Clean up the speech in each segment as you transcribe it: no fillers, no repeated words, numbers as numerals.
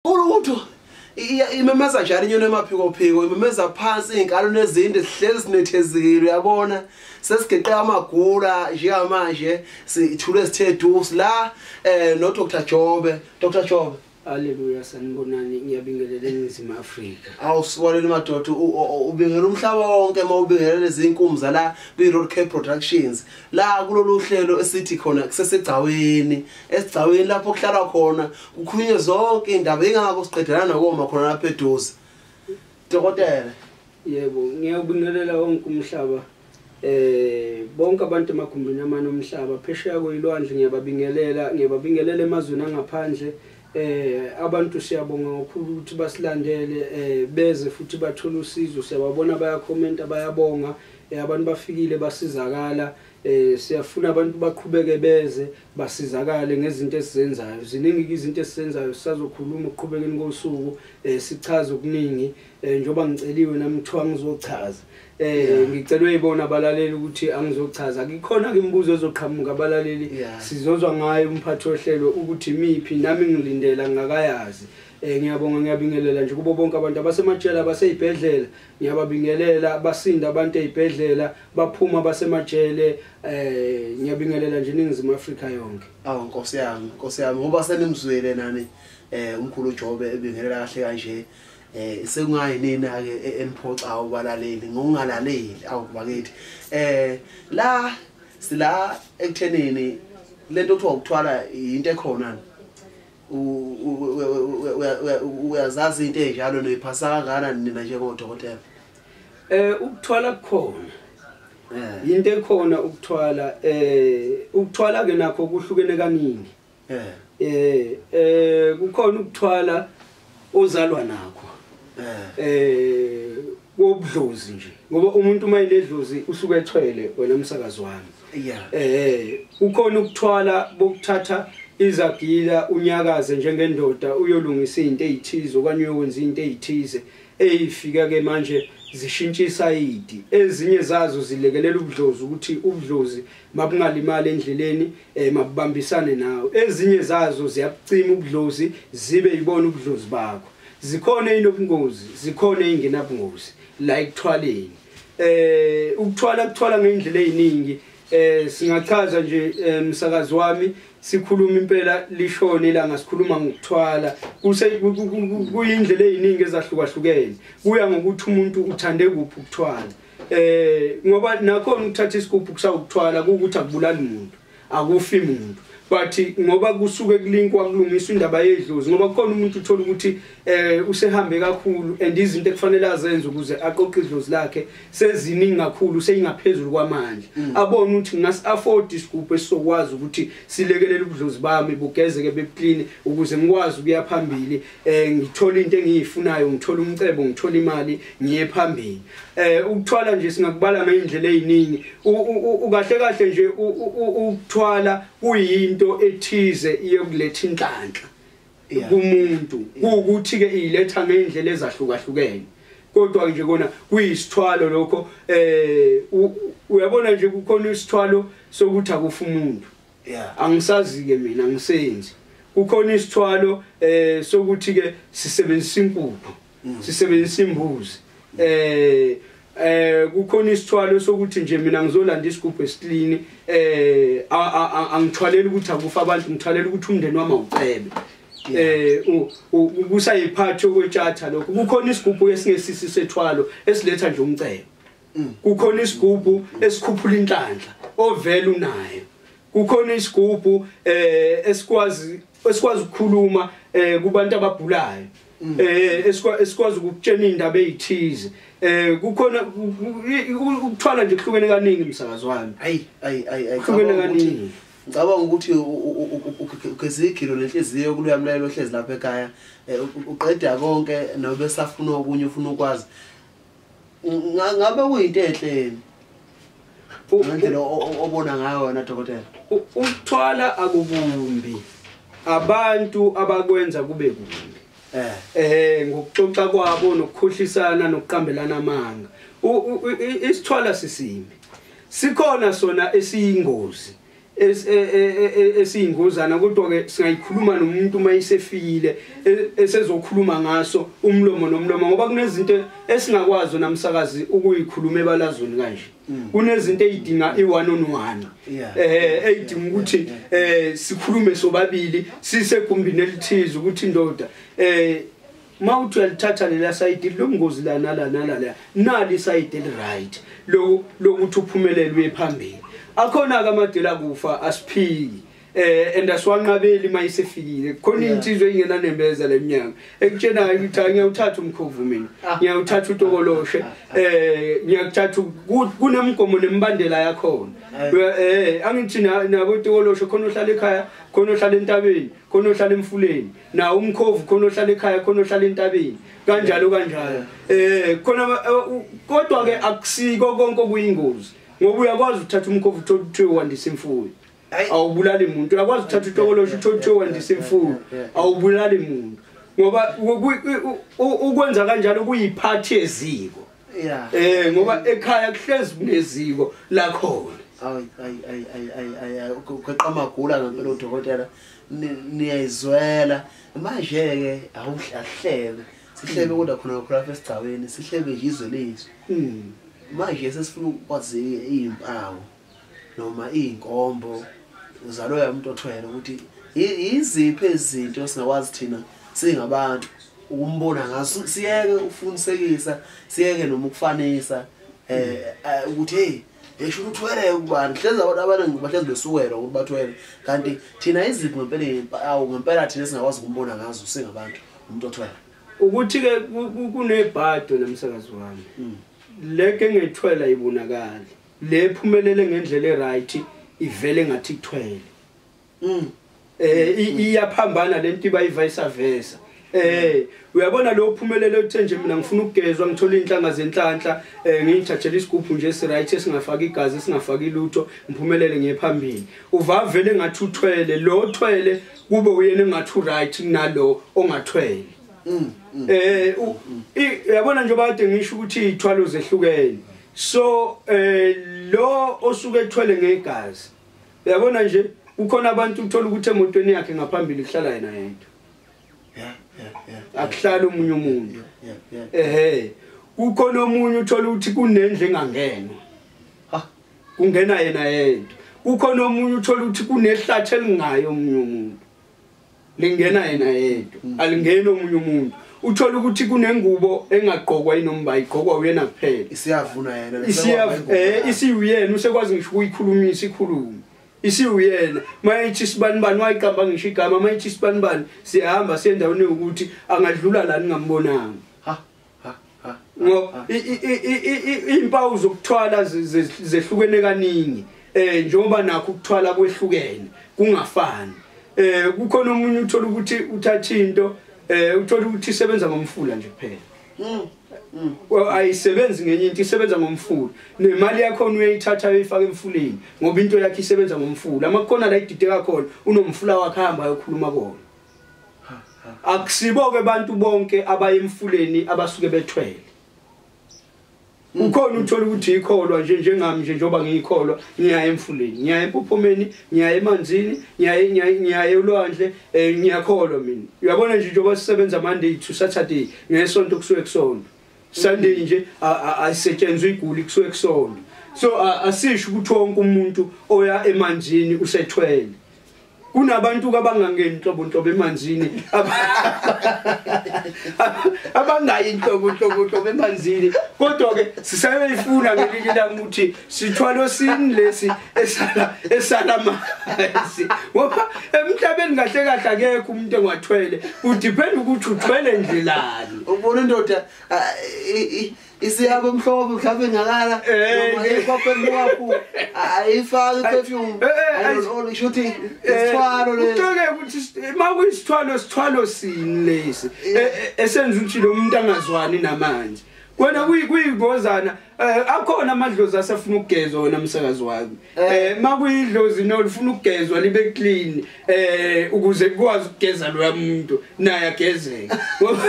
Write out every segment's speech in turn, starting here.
ulutho imemeza njalo inyoni emaphiko phiko imemeza phansi ingalo nezinde sihlezi sinethezile uyabona sesigeqe amagula njengamanje sithule sithe dusi la no Dr Jobe Haleluya sanibonani ngiyabingelela eNingizimu Afrika. Awusibonile madoda ubingela umhlaba wonke mawubingelela izinkumza la kwi Road Care Productions la kulolu hlelo esithi khona kusesegcaweni esigcaweni lapho kuhlala khona kukhulunywe zonke indaba engakho siqedelana koma khona lapha eduze. Dokotela Yebo ngiyabingelela wonke umhlaba bonke abantu emagumbini amanye omhlaba phesheya koyilwandle ngiyababingelela emazweni angaphandle abantu siyabonga kakhulu ukuthi basilandele beze futhi bathola usizo siyababona baya comment bayabonga abantu bafikile basizakala siyafuna abantu baqhubeke beze basizakale ngezinto esizenzayo ziningi izinto esizenzayo sisazokhuluma ukuqhubekeni kosuku sichaza okuningi njoba ngiceliwe nami kuthiwa ngizochaza ngicelwe ibona abalaleli ukuthi angizochaza akikhona ke imibuzo ezoqhamuka abalaleli sizozwa ngayo umphathi ohlelo ukuthi miphi nami ngilindela ngakayazi ngiyabonga ngiyabingelela nje kubo bonke abantu abasemajele abaseyibhedlela ngiyababingelela abasinda abantu ezibhedlela baphuma basemajele ngiyabingelela nje eNingizimu Afrika yonke. Nkosi yami ngoba senimzwele nani umkhulu Jobe ebingelela kahle kanje sekungayinina ke eniphoxa abalaleli ngokungalaleli awubakithi la sila ekuthenini lento kuthiwa ukuthwala into ekhona uyazazi into enjalo noyiphasa kangana nina njengodokotela ukuthwala kukhona into ekhona ukuthwala ke nakho kuhlukene kaningi kukhona ukuthwala ozalwa nakho wobudlozi nje ngoba umuntu mayinedlozi usuke ethwele wena umsakazi wami kukhona ukuthwala bokuthatha izagila unyakaze njengendoda uyolungisa izinto ezithize okanye uyokwenza izinto ezithize ezifika ke manje zishintshisa idi ezinye zazo zilekelela ubudlozi ukuthi ubudlozi mabungalimali endleleni mabubambisane nawo ezinye zazo ziyakucima ubudlozi zibe yibona ubudlozi bakho zikhona inobungozi zikhona ingenabungozi la ekuthwaleni ukuthwala ngendlela eziningi singachaza nje umsakazi wami sikhuluma impela lishone la ngasikhuluma ngokuthwala kuyindlela eziningi ezahlukahlukene kuya ngokuthi umuntu uthande kuphi ukuthwala ngoba nakhona ukuthatha isigubhu kusawukuthwala ukuthi akubulali umuntu akufi umuntu but ngoba kusuke kulinkwa kulungiswa indaba yedlozi ngoba khona umuntu uthola ukuthi usehambe kakhulu and izinto ekufanele azenze ukuze aqoqe idlozi lakhe seziningi kakhulu seyingaphezulu kwamandla abona ukuthi ngasi afford isigubhu esizokwazi ukuthi silekelele ubudlozi bami bugezeke bepclean ukuze ngikwazi ukuya phambili ngithola into engiyifunayo ngithola umcebo ngithola imali ngiye phambili ukuthwala nje singakubala ngendlela eziningi ukahle nje ukuthwala kuyinto ethize iyokuletha inhlanhla kumuntu ukuthi ke iletha ngendlela ezahlukahlukene kodwa nje kona kuyisithwalo lokho uyabona nje kukhona isithwalo sokuthi akufa umuntu angisazi ke mina ngisenzi kukhona isithwalo sokuthi ke sisebenzisa inkukhu sisebenzisa imbuzi kukhona isithwalo sokuthi nje mina ngizolanda isigubhu esiclean angithwaleli ukuthi akufa abantu ngithwalela ukuthi umndeni wami awucebe kusayiphathi okwetshatha lokho kukhona isigubhu esingesisi sethwalo esiletha nje umcebo kukhona isigubhu esikhuphula inhlanhla ovela unayo kukhona isigubhu esikwazi ukukhuluma kubantu ababhulayo esikwazi ukutshena indaba ezithize kukhona ukuthwala nje kuhlukene kaningi umsakazi wami kuhlukene kaningi ngicabanga ukuthi ugezigilo lenhliziyo kuluyamlayelo ohlezi lapha ekhaya uqeda konke nobe safuna okunye ufuna ukwazi ngabe kuyinto enhle ngendlela obona ngayo wena dokotela ukuthwala akubumbi abantu abakwenza kube kumbi ngokuxoxa kwabo nokukhohlisana nokuqambelana amanga isithwala sisimbi sikhona sona esiyingozi esingozana kodwa ke singayikhuluma nomuntu mayisefikile esezokhuluma ngaso umlomo nomlomo ngoba kunezinto esingakwazi namsakazi ukuyikhuluma ebalazweni kanje kunezinto ezidinga i1 on 1 eyidinga ukuthi sikhulume sobabili sisegumbini elithize ukuthi indoda mawuthi uyalithatha lela side lomngozi la nala nali side eli right lokuthi uphumelele uyephambili akhona ke amadela kufa asiphiki and asiwanqabeli mayisefikile khona insizwe ingenanembeza leminyaka ekutshena ukuthi ngiyawuthatha umkhovu mina ngiyawuthatha utokoloshe ngiyakuthatha kunemgomo nembandela yakhona angithi nabo utokoloshe khona ohlala ekhaya khona ohlala entabeni khona ohlala emfuleni na umkhovu khona ohlala ekhaya khona ohlala entabeni kanjalo khona kodwa ke akusiko konke okuyingozi ngoba uyakwazi ukuthatha umkhovu uthi wandisa imfuyo awubulali umuntu uyakwazi ukuthatha utokoloshe uthi wandisa imfuyo awubulali umuntu ngoba ukwenza kanjalo kuyiphathi eziko ngoba ekhaya kuhlezi kuneziko lakhona kweqamagula ngempela udokotela niyayizwela manje ke awuhlahlebe sihlebe kodwa khona lapha esigcawini sihlebe izwe lezwe manje sesifuna ukwazi izimpawu noma izinkombo zaloya umuntu othwele ukuthi iziphi izinto singakwazi thina singabantu ukumbona ngaso siyeke ufunisekisa siyeke noma ukufanisa ukuthi hey esho uthwele ukubani hleza abantu abaningi bahlezi besukelwa ukuthi bathwele kanti thina iziphi ngempela izimpawu ngempela thina singakwazi ukumbona ngazo singabantu umuntu othwele ukuthi ke kunebhado namsakazi wami leke ngethwela ibonakala lephumelele ngendlela eright ivele ngathi kuthwele iyaphambana lento iba vice versa uyabona lo phumelele uthe nje mina ngifuna ukugezwa ngithola inhlanga zenhlanhla ngiyithathela isigubhu nje esiright esingafaki igazi esingafaki lutho ngiphumelele ngephambili uvavele ngathi uthwele lo thwele kube uyena engathi right kunalo ongathwele uyabona nje bade ngisho ukuthi izithwalo zehlukene so lo osuke ethwele ngegazi uyabona nje ukhona abantu uthola ukuthi emotweni yakhe ngaphambili kuhlala yena yedwa akuhlala umunye umuntu ukhona omunye uthola ukuthi kunendle engangenwa kungena yena yedwa ukhona omunye uthola ukuthi kunehlathi elingayo omunye umuntu lingena yena yedwa alingeni omunye umuntu uthola ukuthi kunengubo engaqokwa inomba igqokwa uyena kuphela isiyavuna yena isiyuyena usekwazi ngisho ukuyikhulumisa ikhuluma isiyuyena mayithi sibanibani wayiqamba ngisho igama mayithi sibanibani siyahamba sendaweni ukuthi angadlula la ningambonanga ngoba impawu zokuthwala zehlukene kaningi njengoba nakho ukuthwala kwehlukene kungafani kukhona umunye uthola ukuthi uthatha into uthola ukuthi isebenza ngomfula nje kuphela ayisebenzi ngenye into isebenza ngomfula nemali yakho uyayithatha uyifaka emfuleni ngoba into yakhe isebenza ngomfula amakhona la idideka khona unomfula wakhe ahamba ayokhuluma kona akusiboke abantu bonke abaye emfuleni abasuke bethwele ukhona uthola ukuthi ikholwa nje njengami nje njoba ngiyikholwa ngiya emfuleni ngiya empophomeni ngiya emanzini ngiya elwandle ngiyakholwa mina uyabona nje njoba sisebenza Monday to Saturday ngesonto kusuke kusonto Sunday nje ayisetshenzwe iguli kusuke kusonto so asisho ukuthi wonke umuntu oya emanzini usethwele kunabantu abangangeni inhlobo emanzini abangayi inhlobo emanzini kodwa ke sisayifuna ngelinye ilanga ukuthi sithwalo sini lesi esala amanzi ngoba emhlabeni kahle kahle akekho umuntu engathwele udepend ukuthi uthwele ndlelani ubona indoda isiyaba emhlobo mhlawumbe ngakala noma ikhophe wakho ayifaki perfume ayizolo shuthi isithwalo le utoke ukuthi makuyisithwalo sini lesi esenza ukuthi lo muntu angazwani namanje kwena kuyigozana akhona amadlozi asafuna ukugezwa wena umsakazi wami makuyidlozi nolufuna ukugezwa libe clean ukuze kukwazi ukugeza lo muntu naye agezeke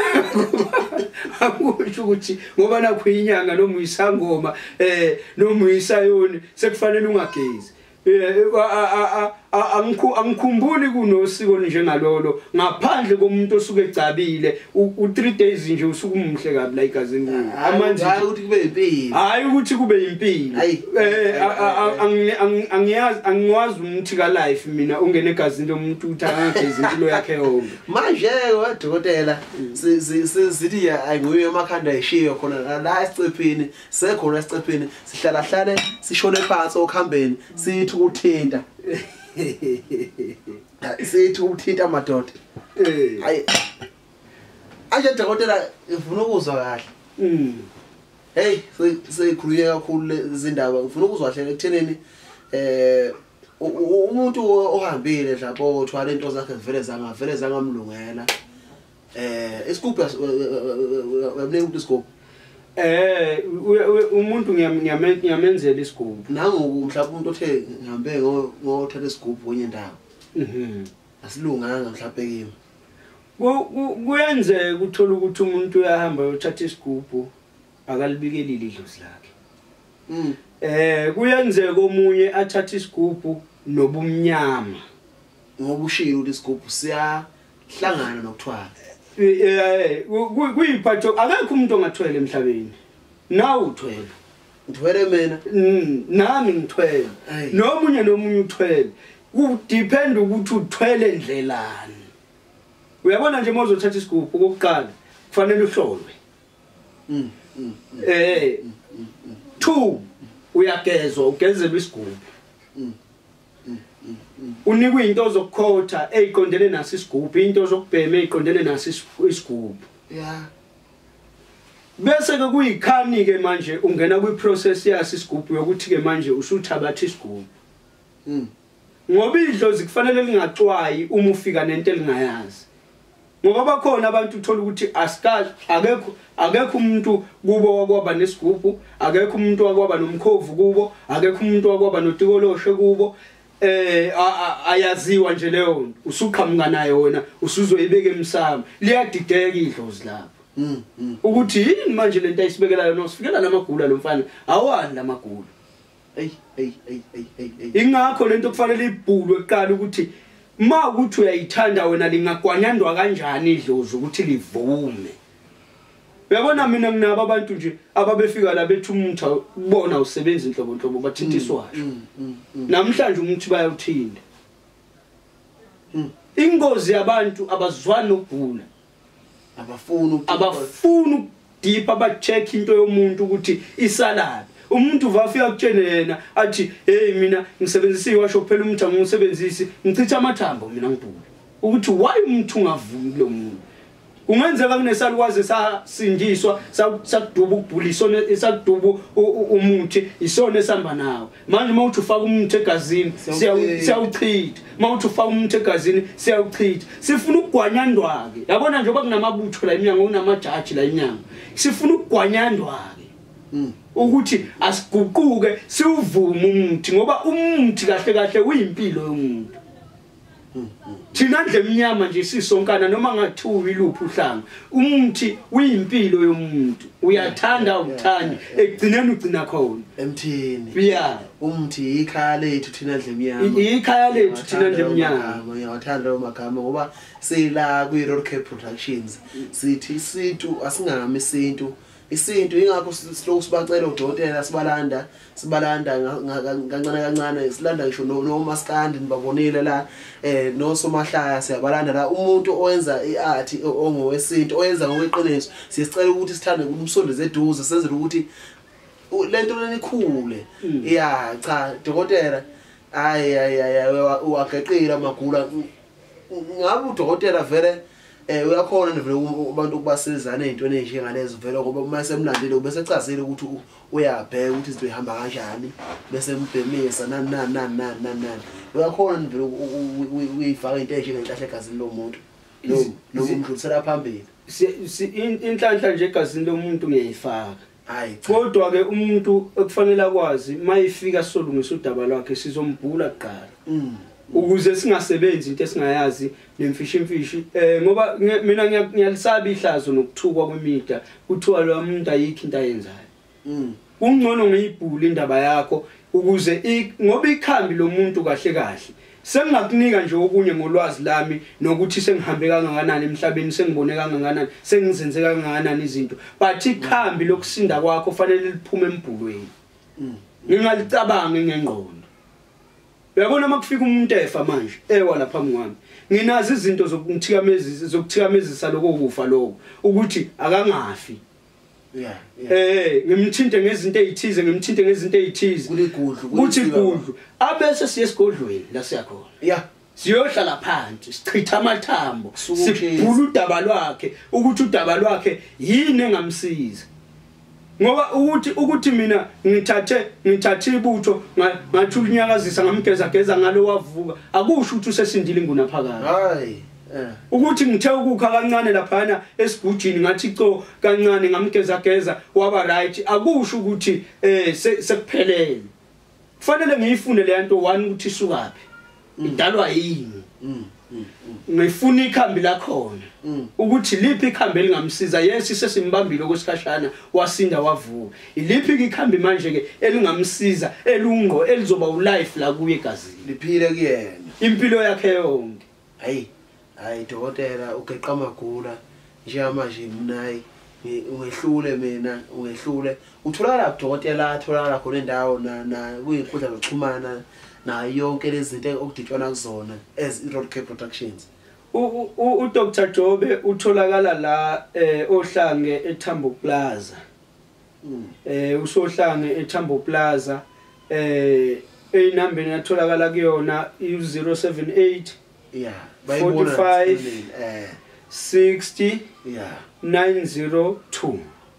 akusho ukuthi ngoba nakho inyanga noma uyisangoma noma uyisayoni sekufanele ungagezi angikhumbuli kunosiko njengalolo ngaphandle komuntu osuke egcabile u3 days nje usuke umuhle kabi la igazini amanje hayi ukuthi kube impilo hayi ukuthi kube impilo angiyazi umuthi ka life mina ungene egazini lomuntu uthangagezi impilo yakhe yonke manje wadokotela sithi ayinguye emakhanda ayishiyo khona la esicephini sekhona esicephini sihlala hlale sishone phansi okuhambeni sithi ukuthinta sithi ukuthinta madoda hayi anje dokotela ngifuna ukuzwa kahle hey seyikhuluye kakhulu lezi ndaba ngifuna ukuzwa kahle ekutheneni umuntu ohambile mhlawumbe othwala into zakhe vele zangamlungela isigubhu uyamnika umuntu isigubhu umuntu ngiyamenzela isigubhu nangu mhlawumbe umuntu othe ngihambe ngothatha isigubhu kwenye ndawo asilunganga mhlawumbe kimi kuyenzeka ukuthola ukuthi umuntu uyahamba uyothatha isigubhu akalibikeli idlozi lakhe kuyenzeka omunye athatha isigubhu nobumnyama ngoba ushilo ukuthi isigubhu siyahlangana nokuthwala kuyiphatho akekho umuntu ongathwele emhlabeni nawe uthwele ngithwele mina nami ngithwele nomunye uthwele kudepend ukuthi uthwele ndlelani uyabona nje mawuzothatha isigubhu kokuqala kufanele uhlolwe 2 uyagezwa ugezelwe isigubhu unikwe into zokukhotha eziqondene naso isigubhu into zokubhema eziqondene naso isigubhu bese ke kuyikhani ke manje ungena kwi process yasi isigubhu yokuthi ke manje usuthabatha isigubhu ngoba idlozi kufanele lingacwayi uma ufika nento elingayazi ngoba bakhona abantu uthola ukuthi asikazi akekho umuntu kubo wakwaba nesigubhu akekho umuntu wakwaba nomkhovu kubo akekho umuntu wakwaba notikoloshe kubo ayaziwa nje leyo nto usuqhamuka nayo wena usuzoyibeka emsamo liyadideka idlozi lapho ukuthi yini manje lento ayisibekelayo nosifikela lamagula lomfana awani lamagula ingakho lento kufanele ibhulwe eqala ukuthi ma ukuthi uyayithanda wena lingagwanyandwa kanjani idlozi ukuthi livume uyabona mina nginabo abantu nje ababefika la bethi umuntu ubona usebenza inhlobonhlobo bathintiswasho namhlanje umuntu bayawuthinda ingozi yabantu abazwani ukugula abafuna ukudipha abacheck into yomuntu ukuthi isalaphi umuntu vafika kutshene yena athi hey mina ngisebenzisa iwasho kuphela umuntu angisebenzisi ngichitha amathambo mina ngibhula ukuthi why umuntu ungavumi lo muntu ungenzeka kunesalukwazi sasindiswa sakuduba ukubhulisa esakuduba umuthi isona esihamba nawe manje mawuthi ufaka umuthi egazini siyawuchitha mawuthi ufaka umuthi egazini siyawuchitha sifuna ukugwanyandwa ke yabona nje kunamabutho la iminyango kunamajaji la iminyango sifuna ukugwanyandwa ke ukuthi asiguquke siuvume umuthi ngoba umuthi kahle kahle uyimpilo yomuntu thina ndle emnyama nje sisonkana noma ngathiwa iluphi uhlanga umuthi uyimpilo yomuntu uyathanda ukuthanda egcineni ugcina khona emthini umuthi ikhaya lethu thina ndle emnyama ikhaya lethu thina ndle emnyama ngiyawathanda lo magama ngoba sila kwi Road Care Productions sithi isintu asingami isintu ingakho sihloko sibacela udokotela sibalanda kancane silanda ngisho no maskandi nibabonile la no somahlaya siyabalanda la umuntu owenza iart ongowesintu oyenza ngokweqiniso siyicela ukuthi sithande umsondeze eduze senzele ukuthi lento lenikhule cha dokotela uyageqila magula ngabe udokotela vele uyakhona nje abantu ukubasizana ezintweni ezinjengalezo vele ngoba uma semlandile ubese echazile ukuthi uyabheka ukuthi izinto ihamba kanjani bese mbhemisa nani uyakhona vele uyifaka into enjengenhlahla egazini lomuntu lo umdlulisela phambili inhlanhla nje egazini lomuntu ngiyayifaka hayi kodwa ke umuntu ekufanele akwazi mayifika solungisa udaba lwakhe sizombhula kuqala ukuze singasebenzi into esingayazi nemfishi ngoba mina ngiyalisaba ihlazo nokuthukwa kwemida kuthiwa lo muntu ayikho into ayenzayo ungcono ngiyibhule indaba yakho ukuze ngoba ikhambi lomuntu kahle kahle sengingakunika nje okunye ngolwazi lami nokuthi sengihambe kangakanani emhlabeni sengibone kangakanani sengizenze kangakanani izinto but ikhambi lokusinda kwakho fanele liphume embhulweni ngingalicabange ngengqondo uyabona makufika umuntu efa manje ewa lapha ngwami nginazi izinto zokuthikamezisa lokho kufa lokho ukuthi akangafi ngimthinte ngezinto ezithize ngimthinte ngezinto ezithize kuthi gudlu abese siye esigodlweni la siyakhona siyohlala phansi sichitha amathambo sibhula udaba lwakhe ukuthi udaba lwakhe yini engamsiza ngoba ukuthi mina ngithathe ibutho ngathi unyakazisa ngamgeza ngalo wavuka akusho ukuthi usesindile ngunaphakade hayi ukuthi ngithe ukukha kancane laphana esigujini ngathi co kancane ngamgeza waba right akusho ukuthi sekuphelele kufanele ngiyifune le nto one ukuthi isukapi idalwa yini ngifuna ikhambi lakhona ukuthi liphi ikhambi elingamsiza yesi sesimbambile okwesikhashana wasinda wavuka iliphi ikhambi manje ke elingamsiza elungqo elizoba ulife la kuye egazini liphile kuyena impilo yakhe yonke hayi dokotela ugeqa magula njengamanje mnayi ungehlule mina ungehlule utholakala dokotela atholakala khona indawo na kuyinkundla zokuxhumana na yonke lezi zinto okuditshwana kuzona as Road Care Productions uDr Jobe utholakala la ohlange eTambo Plaza usohlange eTambo Plaza inamba enatholakala kuyona u078 45 60 902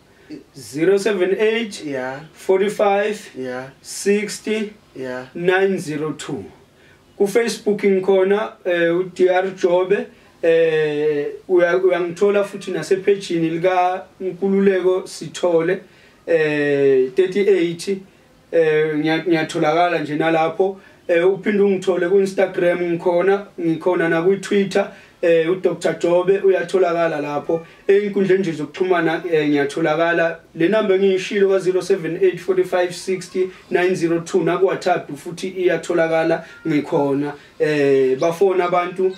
078 45 60 902 ku Facebook ngikhona uDr Jobe uyangithola futhi nase page lika Nkululeko Sithole 38 ngiyatholakala nje nalapho uphinde ungithole ku Instagram ngikhona na ku Twitter uDr Jobe uyatholakala lapho einkundleni nje zokuxhumana ngiyatholakala le number engiyishilo ka 078 45 60 902 na ku WhatsApp futhi iyatholakala ngikhona bafona abantu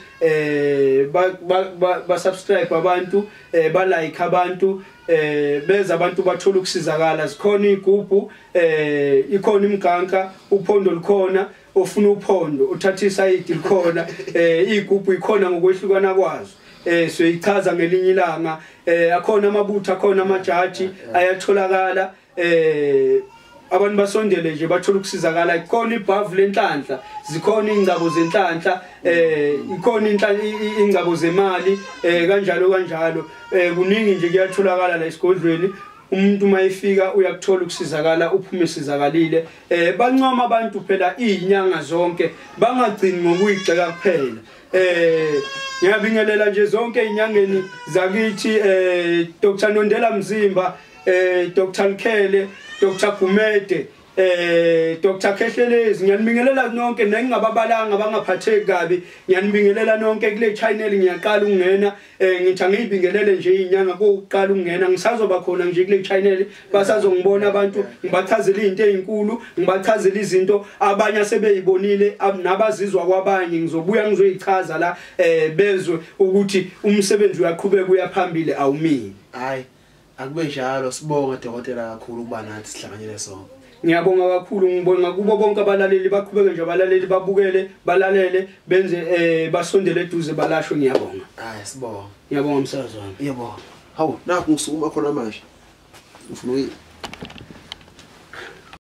ba subscribe abantu ba like abantu beza abantu bathola ukusizakala zikhona igubhu ikhona imganka uphondo likhona ofuna uphondo uthatha isayidi likhona igubhu ikhona ngokwehlukana kwazo so ichaza ngelinye ilanga akhona amabutho akhona amajaji ayatholakala abantu basondele nje bathola ukusizakala ikhona ibhavu lenhlanhla zikhona ingcabo zenhlanhla ikhona ingcabo zemali kanjalo kuningi nje kuyatholakala la esigodlweni umuntu mayifika uyakuthola ukusizakala uphume sizakalile bancoma abantu phela izinyanga zonke bangagcini ngokuyigxeka kuphela ngiyabingelela nje zonke izinyangeni zakithi Dr Nondela Mzimba Dr Lkhele Dr Gumede Dr Khehlelezi ngiyanibingelela nonke nengingababalanga bangaphatheki kabi ngiyanibingelela nonke kule channel ngiyaqala ukungena ngithi ngiyibingelele nje izinyanga kokuqala ukungena ngisazoba khona nje kule channel basazongibona abantu ngibachazela izinto ezinkulu ngibachazela izinto abanye asebeyibonile nabazizwa kwabanye ngizobuya ngizoyichaza la bezwe ukuthi umsebenzi uyaqhubeka uyaphambili awumini hayi akube njalo sibonga dokotela kakhulu ukuba nathi sihlanganyele sonke ngiyabonga kakhulu ngibonga kubo bonke abalaleli baqhubeke nje abalaleli babukele balalele benze basondele eduze balashwe ngiyabonga sibonga ngiyabonga umsakazi wami yebo hawu naku ngisukuma khona manje ufuna